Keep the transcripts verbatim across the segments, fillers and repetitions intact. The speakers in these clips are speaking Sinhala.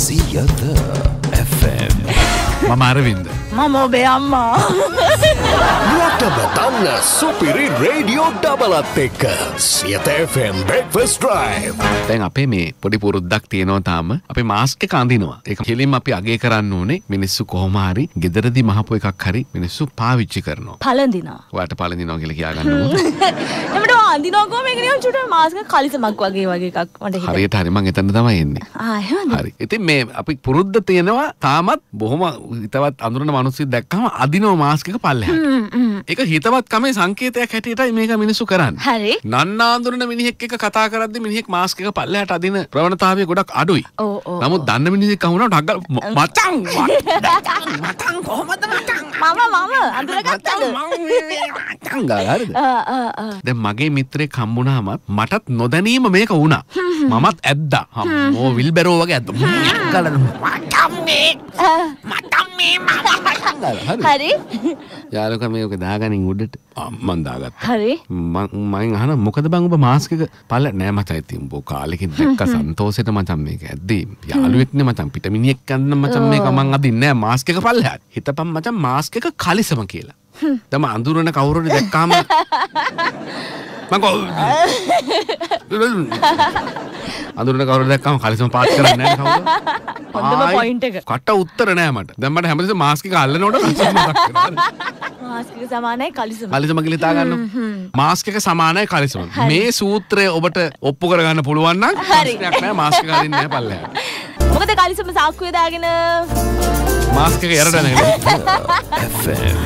සියත එෆ් එම්. මම අරවින්ද. මම ඔබේ අම්මා. රටම දන්න සුපිරි රේඩියෝ ඩබලත් එක්ක Siyatha F M breakfast drive. දැන් අපේ මේ පොඩි පුරුද්දක් තියෙනවා තාම. අපි මාස්ක් එක අඳිනවා. ඒක කෙලින්ම අපි අගය කරන්න ඕනේ. මිනිස්සු කොහොම හරි ගෙදරදී මහපු එකක් හරි මිනිස්සු පාවිච්චි කරනවා. පළඳිනවා. ඔයාලට පළඳිනවා කියලා කියා ගන්නකො. එමඩ අඳිනවා කොහොම මේක නිකන් චුට්ට මාස්ක් කලිසමක් වගේ වගේ එකක් මට හිතෙනවා. හරියට හරි මං එතන තමයි එන්නේ. ආ එහෙමද? හරි. ඉතින් මේ අපි පුරුද්ද තියෙනවා තාමත් බොහොම හිතවත් අඳුරන මිනිස්සු දැක්කම අදිනවා මාස්ක් එක පල්ලෙහාට. ඒක හිතවත් කමේ සංකේතයක් හැටියටයි මේක මිනිස්සු කරන්නේ. හරි. නන්නා අඳුරන මිනිහෙක් එක්ක කතා කරද්දි මිනිහෙක් මාස්ක් එක පල්ලෙහාට අදින ප්‍රවණතාවය ගොඩක් අඩුයි. ඔව් ඔව්. නමුත් දන්න මිනිහෙක් අහුනොත් ඩග්ගල මචං මචං කොහමද මචං මම මම අඳුරගත්තද? මචං ගාලා හරිද? ආ ආ ආ. දැන් මගේ මිත්‍රෙක් හම්බුනාම මටත් නොදැනීම මේක වුණා. මමත් ඇද්දා. අම්මෝ විල්බරෝ වගේ ඇද්දා. ගලන මචං මේ මචං මේ මචං ගාලා හරි. යාළුවා මේක දාගනින් උඩට මම දාගත්තා. හරි. මම මම අහන මොකද බං ඔබ මාස්ක් එක පල්ල නෑ මචං ඉතින් උඹ කාලෙකින් දැක්ක සන්තෝෂෙට මචං මේක ඇද්දේ යාළුවෙක්නේ මචං පිට මිනිහෙක් ගන්න මචං මේක මං අදින්නේ නෑ මාස්ක් එක පල්ලෙහාට. හිතපන් මචං මාස්ක් එක කලිසම කියලා. දැන් අඳුරන කවුරුරි දැක්කාම මං කො අඳුරන කවුරුරි දැක්කාම කලිසම පාත් කරන්නේ නෑ කවුද? හොඳම පොයින්ට් එක. කට උත්තර නෑ මට. දැන් මට හැමදේම මාස්ක් එක අල්ලනකොට කලිසම මතක් වෙනවා. මාස්ක් එක සමානයි කලිසම. කලිසම කියලා හිතා ගන්න. මාස්ක් එක සමානයි කලිසම. මේ සූත්‍රය ඔබට ඔප්පු කරගන්න පුළුවන් නම් ප්‍රශ්නයක් නෑ මාස්ක් එක අරින්නේ නෑ පල්ලෙහාට. මොකද කලිසම සාක්කුවේ දාගෙන මාස්ක් එක යරට නැගලා එෆ් එම්.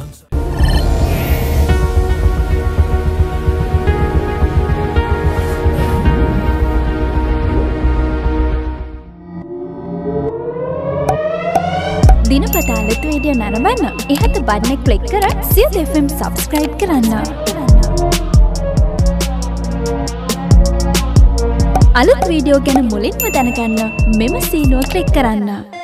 දිනපතා අලුත් වීඩියෝ නරඹන්න ඉහත බටන් එක ක්ලික් කර සියත එෆ් එම් සබ්ස්ක්‍රයිබ් කරන්න. අලුත් වීඩියෝ ගැන මුලින්ම දැනගන්න මෙම සීනුව ක්ලික් කරන්න.